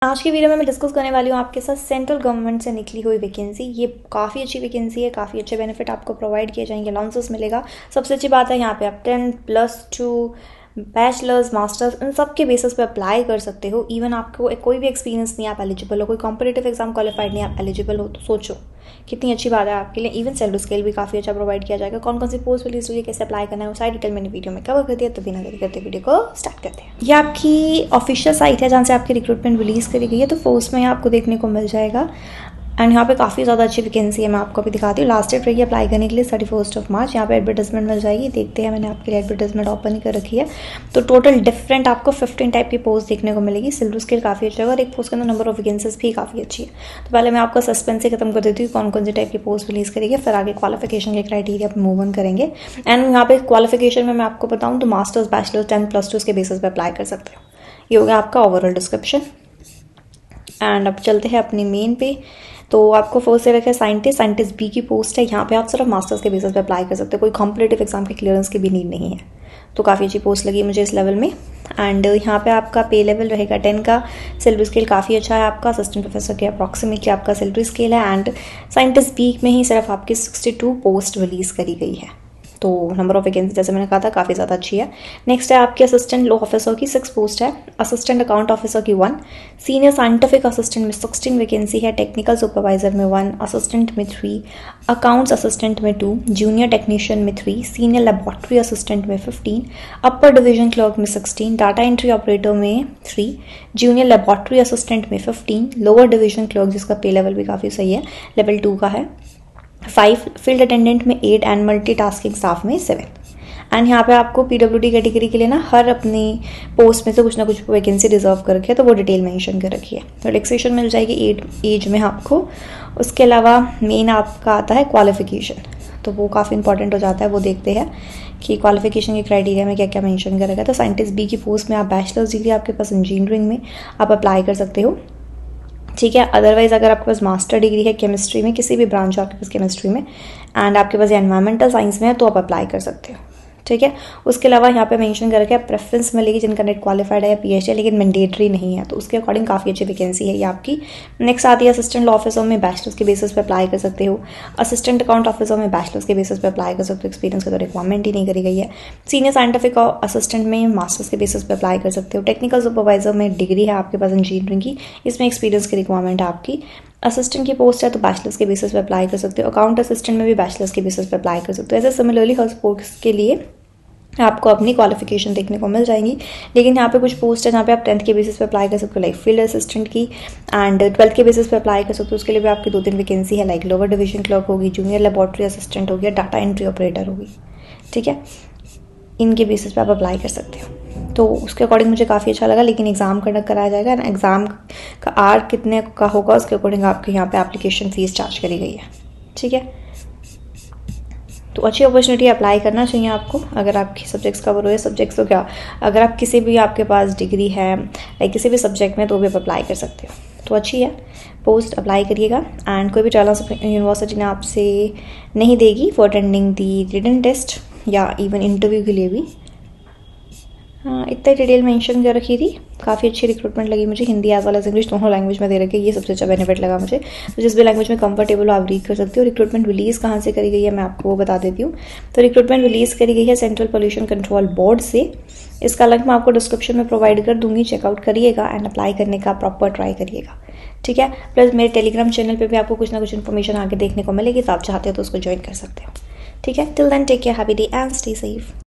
आज की वीडियो में मैं डिस्कस करने वाली हूँ आपके साथ सेंट्रल गवर्नमेंट से निकली हुई वैकेंसी। ये काफ़ी अच्छी वैकेंसी है, काफ़ी अच्छे बेनिफिट आपको प्रोवाइड किए जाएंगे, अलाउंसेस मिलेगा। सबसे अच्छी बात है यहाँ पे आप 10+2 बैचलर्स मास्टर्स इन सब के बेसिस पे अप्लाई कर सकते हो। इवन आपको कोई भी एक्सपीरियंस नहीं, आप एलिजिबल हो, कोई कॉम्पिटेटिव एग्जाम क्वालिफाइड नहीं, आप एलिजिबल हो, तो सोचो कितनी अच्छी बात है आपके लिए। इवन सैलरी स्केल भी काफ़ी अच्छा प्रोवाइड किया जाएगा। कौन कौन सी पोस्ट रिलीज हुई है, कैसे अप्लाई करना है, वो सारी डिटेल मैंने वीडियो में कवर कर दिया। तो बिना देरी करते वीडियो को स्टार्ट करते हैं। ये आपकी ऑफिशियल साइट है जहाँ से आपकी रिक्रूटमेंट रिलीज करी गई है। तो फर्स्ट में आपको देखने को मिल जाएगा एंड यहाँ पे काफ़ी ज़्यादा अच्छी वैकेंसी है। मैं आपको अभी दिखाती हूँ। लास्ट डेट रहेगी अप्लाई करने के लिए 31 मार्च। यहाँ पे एडवर्टाइजमेंट मिल जाएगी, देखते हैं। मैंने आपके लिए एडवर्टाइजमेंट ओपन ही कर रखी है। तो टोटल डिफरेंट आपको 15 टाइप की पोस्ट देखने को मिलेगी। सिल्वर स्केल काफ़ी अच्छा है और एक पोस्ट के अंदर नंबर ऑफ वैकेंसीज भी काफ़ी अच्छी है। तो पहले मैं आपका सस्पेंस ही खत्म कर देती हूँ कौन कौन से टाइप की पोस्ट रिलीज करेगी, फिर आगे क्वालिफिकेशन के क्राइटेरिया पर मूव ऑन करेंगे। एंड यहाँ पे क्वालिफिकेशन में मैं आपको बताऊँ तो मास्टर्स, बैचलर्स, 10+2 के बेसिस पे अप्लाई कर सकते हो। ये हो गया आपका ओवरऑल डिस्क्रिप्शन। एंड अब चलते हैं अपनी मेन पे। तो आपको फर्स्ट से रखा है साइंटिस्ट बी की पोस्ट है। यहाँ पे आप सिर्फ मास्टर्स के बेसिस पे अप्लाई कर सकते हो, कोई कॉम्पिटेटिव एग्जाम के क्लियरेंस की भी नीड नहीं है। तो काफ़ी अच्छी पोस्ट लगी मुझे इस लेवल में। एंड यहाँ पे आपका पे लेवल रहेगा 10 का। सैलरी स्केल काफ़ी अच्छा है आपका, असिस्टेंट प्रोफेसर के अप्रॉक्सीमेटली आपका सैलरी स्केल है। एंड साइंटिस्ट बी में ही सिर्फ आपकी 62 पोस्ट रिलीज करी गई है। तो नंबर ऑफ वैकेंसी जैसे मैंने कहा था काफ़ी ज़्यादा अच्छी है। नेक्स्ट है आपके असिस्टेंट लॉ ऑफिसर की 6 पोस्ट है, असिस्टेंट अकाउंट ऑफिसर की 1, सीनियर साइंटिफिक असिस्टेंट में 16 वैकेंसी है, टेक्निकल सुपरवाइजर में 1, असिस्टेंट में 3, अकाउंट्स असिस्टेंट में 2, जूनियर टेक्नीशियन में 3, सीनियर लेबोरेटरी असिस्टेंट में 15, अपर डिवीजन क्लर्क में 16, डाटा एंट्री ऑपरेटर में 3, जूनियर लेबोरेटरी असिस्टेंट में 15, लोअर डिवीजन क्लर्क जिसका पे लेवल भी काफ़ी सही है, लेवल 2 का है 5, फील्ड अटेंडेंट में 8 एंड मल्टीटास्किंग स्टाफ में 7। एंड यहाँ पे आपको पीडब्ल्यूडी कैटेगरी के लिए ना हर अपनी पोस्ट में से कुछ ना कुछ वैकेंसी रिजर्व कर रखी है, तो वो डिटेल मेंशन कर रखी है। तो रिलैक्सेशन मिल जाएगी 8 एज में आपको। उसके अलावा मेन आपका आता है क्वालिफिकेशन, तो वो काफ़ी इंपॉर्टेंट हो जाता है। वो देखते हैं कि क्वालिफिकेशन के क्राइटेरिया में क्या क्या मेंशन कर रखा है। तो साइंटिस्ट बी की पोस्ट में आप बैचलर्स डिग्री आपके पास इंजीनियरिंग में आप अप्लाई कर सकते हो, ठीक है। अदरवाइज अगर आपके पास मास्टर डिग्री है केमिस्ट्री में, किसी भी ब्रांच आपके पास केमिस्ट्री में, एंड आपके पास एनवायरमेंटल साइंस में है, तो आप अप्लाई कर सकते हो, ठीक है। उसके अलावा यहाँ पे मेंशन कर रखा है प्रेफरेंस मिलेगी जिनका नेट क्वालिफाइड है या पीएचडी है, लेकिन मैंडेटरी नहीं है। तो उसके अकॉर्डिंग काफ़ी अच्छी वैकेंसी है ये आपकी। नेक्स्ट आती है असिस्टेंट लॉ ऑफिसर में बैचलर्स के बेसिस पे अप्लाई कर सकते हो, असिस्टेंट अकाउंट ऑफिसर में बैचलर्स के बेसिस पे अप्लाई कर सकते हो, एक्सपीरियंस की तो रिक्वायरमेंट ही नहीं करी गई है। सीनियर साइंटिफिक असिस्टेंट में मास्टर्स के बेसिस पे अप्लाई कर सकते हो। टेक्निकल सुपरवाइजर में डिग्री है आपके पास इंजीनियरिंग की, इसमें एक्सपीरियंस की रिक्वायरमेंट है आपकी। असिस्टेंट की पोस्ट है तो बैचलर्स के बेसिस पे अप्लाई कर सकते हो। अकाउंट असिस्टेंट में भी बैचलर्स के बेसिस पे अप्लाई कर सकते हो। ऐसे सिमिलरली हर पोस्ट के लिए आपको अपनी क्वालिफिकेशन देखने को मिल जाएंगी। लेकिन यहाँ पे कुछ पोस्ट है जहाँ पे आप 10th के बेसिस पे अप्लाई कर सकते हो, लाइक फील्ड असिस्टेंट की, एंड 12th के बेसिस पे अप्लाई कर सकते हो। उसके लिए भी आपकी 2-3 वैकेंसी है, लाइक लोअर डिवीजन क्लर्क होगी, जूनियर लेबोरेटरी असिस्टेंट होगी, डाटा एंट्री ऑपरेटर होगी, ठीक है। इनके बेसिस पे आप अप्लाई कर सकते हो। तो उसके अकॉर्डिंग मुझे काफ़ी अच्छा लगा। लेकिन एग्जाम कंडक्ट कराया जाएगा, एग्जाम का आर कितने का होगा उसके अकॉर्डिंग आपके यहाँ पे एप्लीकेशन फीस चार्ज करी गई है, ठीक है। तो अच्छी अपॉर्चुनिटी अप्लाई करना चाहिए आपको। अगर आपके सब्जेक्ट्स कवर हुए, सब्जेक्ट्स तो क्या, अगर आप किसी भी आपके पास डिग्री है लाइक किसी भी सब्जेक्ट में, तो भी आप अप्लाई कर सकते हो। तो अच्छी है पोस्ट, अप्लाई करिएगा। एंड कोई भी ट्रायल्स यूनिवर्सिटी ने आपसे नहीं देगी for attending the written test या इवन इंटरव्यू के लिए भी। हाँ, इतना डिटेल मेंशन कर रखी थी। काफ़ी अच्छी रिक्रूटमेंट लगी मुझे, Hindi as well as English दोनों लैंग्वेज में दे रखी है। ये सबसे अच्छा बेनिफिट लगा मुझे। तो जिस भी लैंग्वेज में कंफर्टेबल हो आप रीड कर सकते हो। रिक्रूटमेंट रिलीज़ कहाँ से करी गई है मैं आपको वो बता देती हूँ। तो रिक्रूटमेंट रिलीज़ करी गई है सेंट्रल पोल्यूशन कंट्रोल बोर्ड से। इसका लिंक मैं आपको डिस्क्रिप्शन में प्रोवाइड कर दूंगी, चेकआउट करिएगा एंड अप्लाई करने का प्रॉपर ट्राई करिएगा, ठीक है। प्लस मेरे टेलीग्राम चैनल पर भी आपको कुछ ना कुछ इन्फॉर्मेशन आगे देखने को मिलेगी, तो आप चाहते हो तो उसको ज्वाइन कर सकते हो, ठीक है। Till then take care, happy day and stay safe.